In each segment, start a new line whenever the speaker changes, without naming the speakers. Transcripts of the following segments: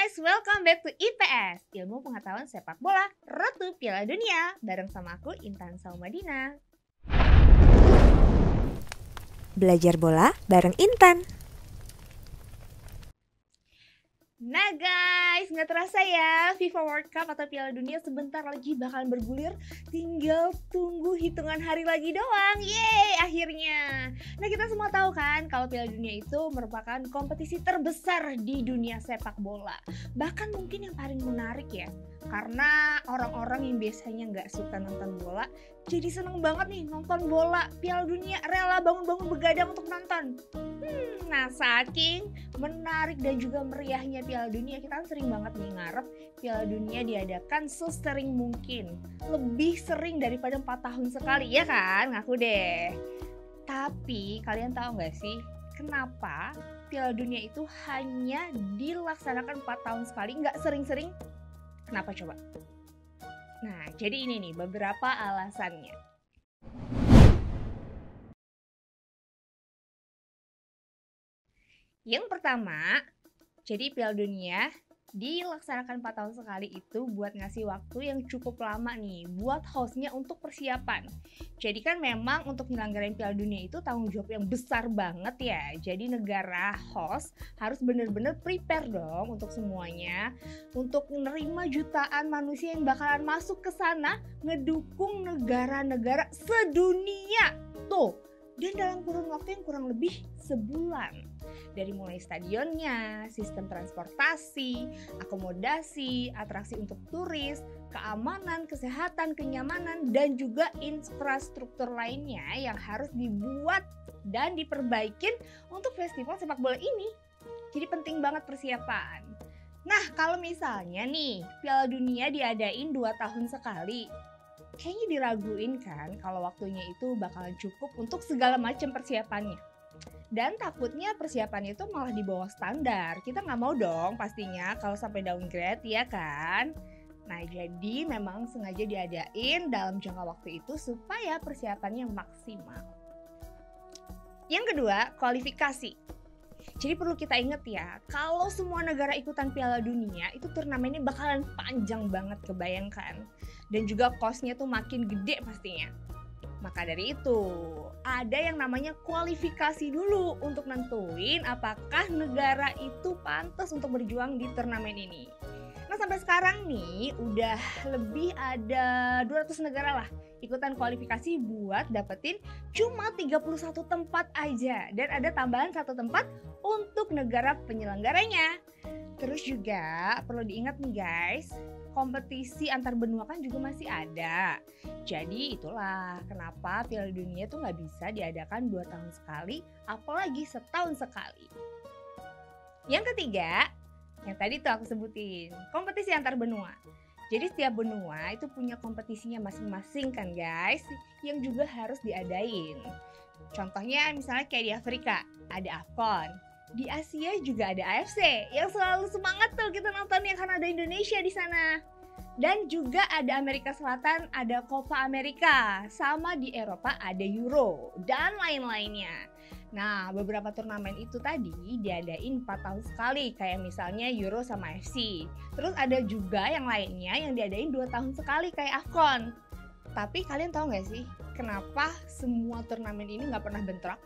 guys, welcome back to IPS, Ilmu Pengetahuan Sepak Bola Road to Piala Dunia, bareng sama aku Intan Saumadina.
Belajar bola bareng Intan.
Nah guys, nggak terasa ya, FIFA World Cup atau Piala Dunia sebentar lagi bakalan bergulir. Tinggal tunggu hitungan hari lagi doang. Yeay, akhirnya. Nah, kita semua tahu kan kalau Piala Dunia itu merupakan kompetisi terbesar di dunia sepak bola. Bahkan mungkin yang paling menarik ya, karena orang-orang yang biasanya nggak suka nonton bola jadi seneng banget nih nonton bola Piala Dunia, rela bangun-bangun begadang untuk nonton. Nah, saking menarik dan juga meriahnya Piala Dunia, kita kan sering banget nih ngarep Piala Dunia diadakan sesering mungkin, lebih sering daripada 4 tahun sekali, ya kan? Ngaku deh. Tapi kalian tahu nggak sih kenapa Piala Dunia itu hanya dilaksanakan 4 tahun sekali, nggak sering-sering? Kenapa coba? Nah, jadi ini nih beberapa alasannya. Yang pertama, jadi Piala Dunia dilaksanakan 4 tahun sekali itu buat ngasih waktu yang cukup lama nih buat hostnya untuk persiapan. Jadi kan memang untuk nyelenggarain Piala Dunia itu tanggung jawab yang besar banget ya. Jadi negara host harus bener-bener prepare dong untuk semuanya, untuk menerima jutaan manusia yang bakalan masuk ke sana ngedukung negara-negara sedunia. Tuh, dan dalam kurun waktu yang kurang lebih sebulan. Dari mulai stadionnya, sistem transportasi, akomodasi, atraksi untuk turis, keamanan, kesehatan, kenyamanan, dan juga infrastruktur lainnya yang harus dibuat dan diperbaikin untuk festival sepak bola ini. Jadi penting banget persiapan. Nah, kalau misalnya nih Piala Dunia diadain 2 tahun sekali, kayaknya diraguin kan kalau waktunya itu bakalan cukup untuk segala macam persiapannya. Dan takutnya persiapannya itu malah di bawah standar. Kita nggak mau dong pastinya kalau sampai downgrade, ya kan? Nah, jadi memang sengaja diadain dalam jangka waktu itu supaya persiapannya maksimal. Yang kedua, kualifikasi. Jadi perlu kita ingat ya, kalau semua negara ikutan Piala Dunia itu turnamennya bakalan panjang banget, kebayangkan. Dan juga cost-nya tuh makin gede pastinya. Maka dari itu, ada yang namanya kualifikasi dulu untuk nentuin apakah negara itu pantas untuk berjuang di turnamen ini. Nah, sampai sekarang nih udah lebih ada 200 negara lah ikutan kualifikasi buat dapetin cuma 31 tempat aja. Dan ada tambahan 1 tempat untuk negara penyelenggaranya. Terus juga perlu diingat nih guys, kompetisi antar benua kan juga masih ada. Jadi itulah kenapa Piala Dunia tuh nggak bisa diadakan 2 tahun sekali, apalagi setahun sekali. Yang ketiga, yang tadi tuh aku sebutin, kompetisi antar benua. Jadi setiap benua itu punya kompetisinya masing-masing kan guys, yang juga harus diadain. Contohnya misalnya kayak di Afrika, ada AFCON. Di Asia juga ada AFC yang selalu semangat tuh kita nontonnya karena ada Indonesia di sana. Dan juga ada Amerika Selatan, ada Copa America, sama di Eropa ada Euro dan lain-lainnya. Nah, beberapa turnamen itu tadi diadain 4 tahun sekali, kayak misalnya Euro sama AFC. Terus ada juga yang lainnya yang diadain 2 tahun sekali kayak AFCON. Tapi kalian tahu nggak sih kenapa semua turnamen ini nggak pernah bentrok?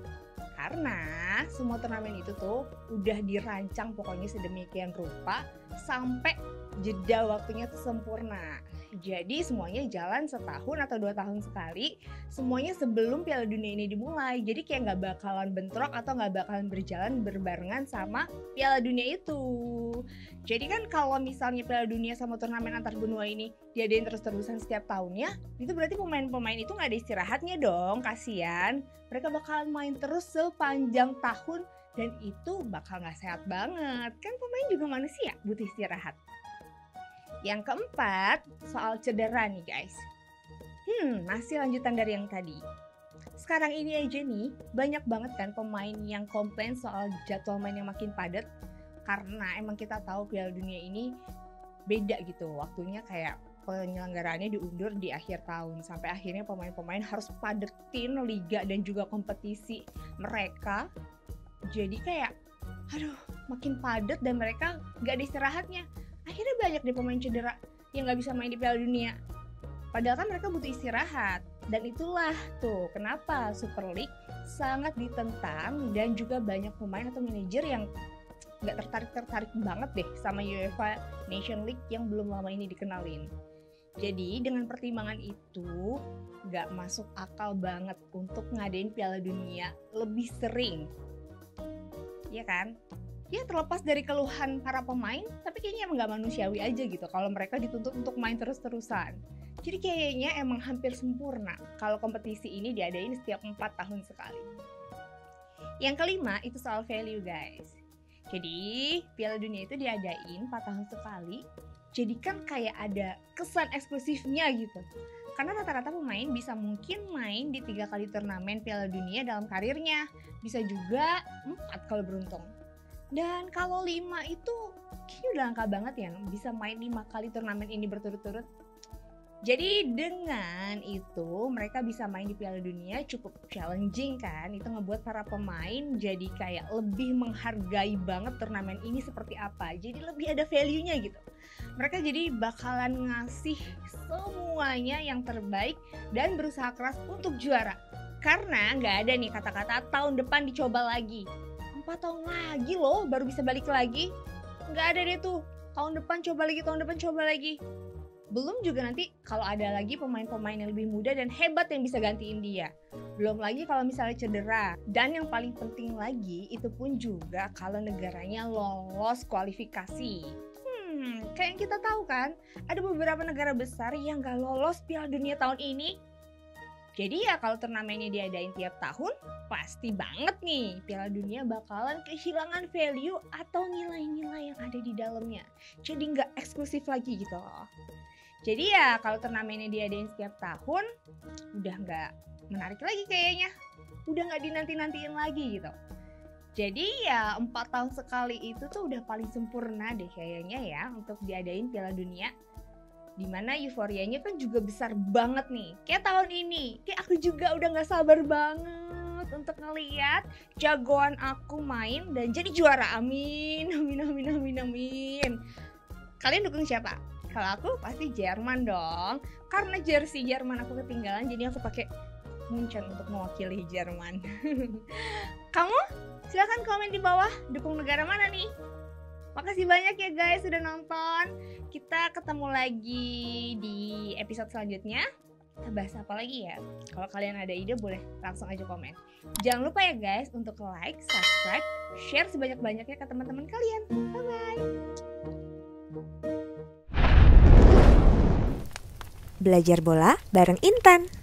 Karena semua turnamen itu tuh udah dirancang pokoknya sedemikian rupa sampai jeda waktunya tuh sempurna. Jadi semuanya jalan setahun atau 2 tahun sekali, semuanya sebelum Piala Dunia ini dimulai. Jadi kayak nggak bakalan bentrok atau nggak bakalan berjalan berbarengan sama Piala Dunia itu. Jadi kan kalau misalnya Piala Dunia sama turnamen antar benua ini diadain terus-terusan setiap tahunnya, itu berarti pemain-pemain itu nggak ada istirahatnya dong, kasian. Mereka bakalan main terus sepanjang tahun dan itu bakal nggak sehat banget. Kan pemain juga manusia, butuh istirahat. Yang keempat, soal cedera nih guys. Masih lanjutan dari yang tadi. Sekarang ini aja nih, banyak banget kan pemain yang komplain soal jadwal main yang makin padat. Karena emang kita tahu Piala Dunia ini beda gitu waktunya, kayak penyelenggaraannya diundur di akhir tahun. Sampai akhirnya pemain-pemain harus padetin liga dan juga kompetisi mereka. Jadi kayak makin padat dan mereka gak ada istirahatnya. Akhirnya banyak deh pemain cedera yang gak bisa main di Piala Dunia. Padahal kan mereka butuh istirahat. Dan itulah tuh kenapa Super League sangat ditentang dan juga banyak pemain atau manajer yang gak tertarik banget deh sama UEFA Nation League yang belum lama ini dikenalin. Jadi dengan pertimbangan itu gak masuk akal banget untuk ngadain Piala Dunia lebih sering. Iya kan? Ya terlepas dari keluhan para pemain, tapi kayaknya emang gak manusiawi aja gitu kalau mereka dituntut untuk main terus-terusan. Jadi kayaknya emang hampir sempurna kalau kompetisi ini diadain setiap 4 tahun sekali. Yang kelima itu soal value guys. Jadi Piala Dunia itu diadain 4 tahun sekali, jadi kan kayak ada kesan eksklusifnya gitu. Karena rata-rata pemain bisa mungkin main di 3 kali turnamen Piala Dunia dalam karirnya. Bisa juga 4 kalau beruntung. Dan kalau 5 itu kayaknya udah langka banget ya bisa main 5 kali turnamen ini berturut-turut. Jadi dengan itu mereka bisa main di Piala Dunia cukup challenging kan. Itu ngebuat para pemain jadi kayak lebih menghargai banget turnamen ini seperti apa. Jadi lebih ada value-nya gitu. Mereka jadi bakalan ngasih semuanya yang terbaik dan berusaha keras untuk juara. Karena nggak ada nih kata-kata tahun depan dicoba lagi. 4 tahun lagi loh baru bisa balik lagi. Nggak ada deh tuh tahun depan coba lagi, tahun depan coba lagi. Belum juga nanti kalau ada lagi pemain-pemain yang lebih muda dan hebat yang bisa gantiin dia. Belum lagi kalau misalnya cedera. Dan yang paling penting lagi itu pun juga kalau negaranya lolos kualifikasi. Kayak yang kita tahu kan, ada beberapa negara besar yang gak lolos Piala Dunia tahun ini. Jadi ya kalau turnamennya diadain tiap tahun, pasti banget nih Piala Dunia bakalan kehilangan value atau nilai-nilai yang ada di dalamnya. Jadi gak eksklusif lagi gitu loh. Jadi ya kalau turnamennya diadain setiap tahun, udah gak menarik lagi kayaknya. Udah gak dinanti-nantiin lagi gitu. Jadi ya 4 tahun sekali itu tuh udah paling sempurna deh kayaknya ya untuk diadain Piala Dunia. Dimana euforianya kan juga besar banget nih. Kayak tahun ini, kayak aku juga udah gak sabar banget untuk ngeliat jagoan aku main dan jadi juara. Amin, amin, amin, amin, amin. Kalian dukung siapa? Kalau aku pasti Jerman dong. Karena jersey Jerman aku ketinggalan, jadi aku pakai Munchen untuk mewakili Jerman. Kamu? Silahkan komen di bawah, dukung negara mana nih? Makasih banyak ya guys sudah nonton. Kita ketemu lagi di episode selanjutnya. Kita bahas apa lagi ya? Kalau kalian ada ide boleh langsung aja komen. Jangan lupa ya guys untuk like, subscribe, share sebanyak-banyaknya ke teman-teman kalian. Bye-bye.
Belajar bola bareng Intan.